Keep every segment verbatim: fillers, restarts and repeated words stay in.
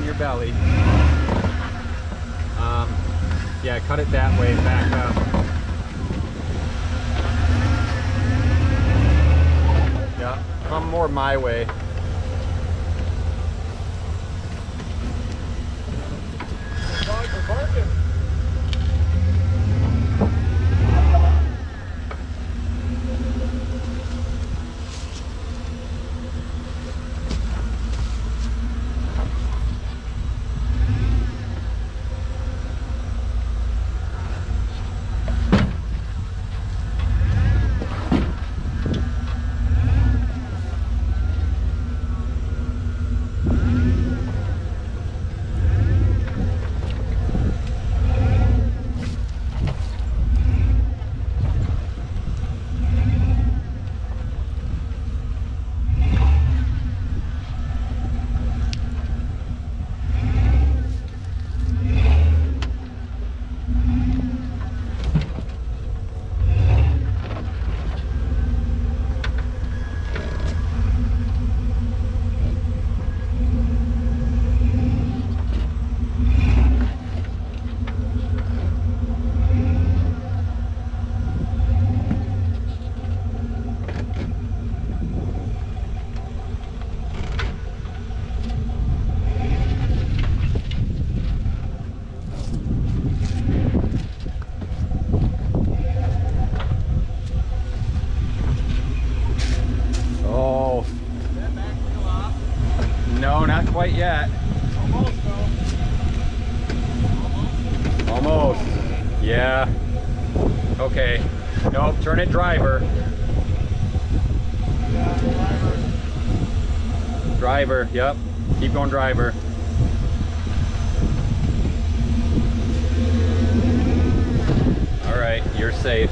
your belly. Um, yeah, cut it that way, back up. Yeah, come more my way. Dogs are barking. No, not quite yet. Almost though. Almost. Yeah. Okay. Nope, turn it driver. Yeah, driver. Driver, yep. Keep going driver. All right, you're safe.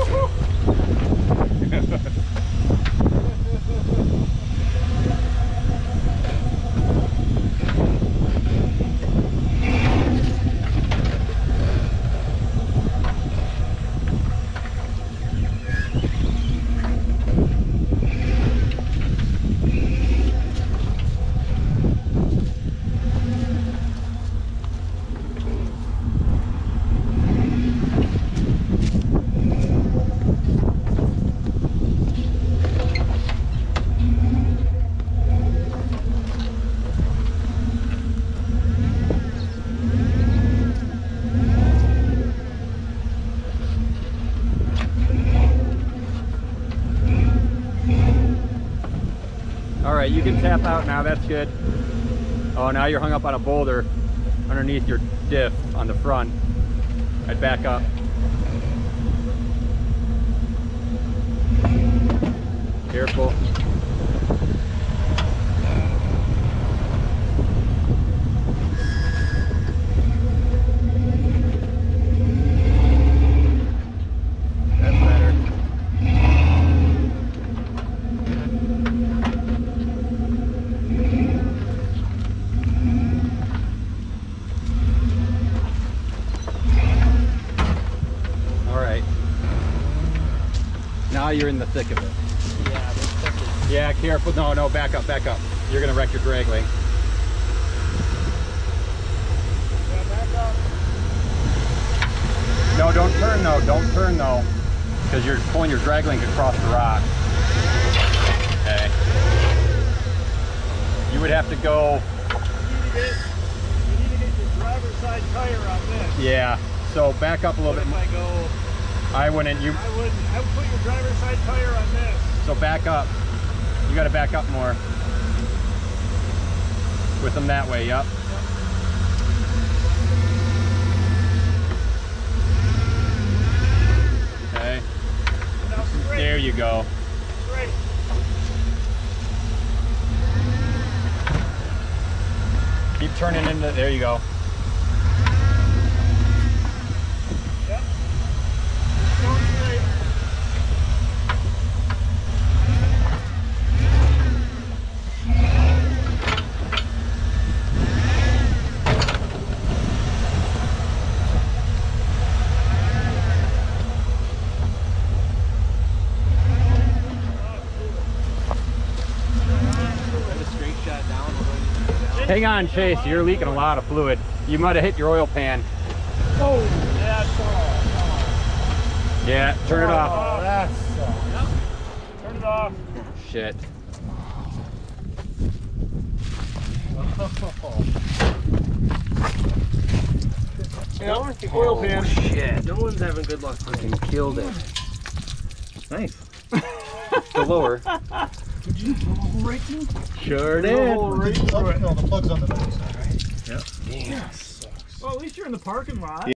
Alright, you can tap out now, that's good. Oh, now you're hung up on a boulder underneath your diff on the front. I'd back up. Careful. That's better. Now you're in the thick of it. Yeah, this stuff is... Yeah, careful. No, no, back up, back up. You're going to wreck your drag link. Yeah, back up. No, don't turn though. Don't turn though. Because you're pulling your drag link across the rock. Okay. You would have to go... You need to get, you need to get your driver's side tire on this. Yeah. So back up a little What bit. if I go... I wouldn't. You. I wouldn't. I would put your driver's side tire on this. So back up. You got to back up more. With them that way. Yep. Okay. Now straight. There you go. Straight. Keep turning into. There you go. Yep. Going straight. Straight shot down. Hang on, Chase. You're leaking a lot of fluid. You might have hit your oil pan. Oh, that's all. Yeah, turn it off. Oh, that sucks. Yep. Turn it off. Shit. Yeah, the oil pan. Shit. No one's having good luck. Fucking killed it. Nice. The lower. Did you drill a hole right through? Sure Drill a did. hole right through it. No, the plug's on the back side, right? Yep. Well, at least you're in the parking lot.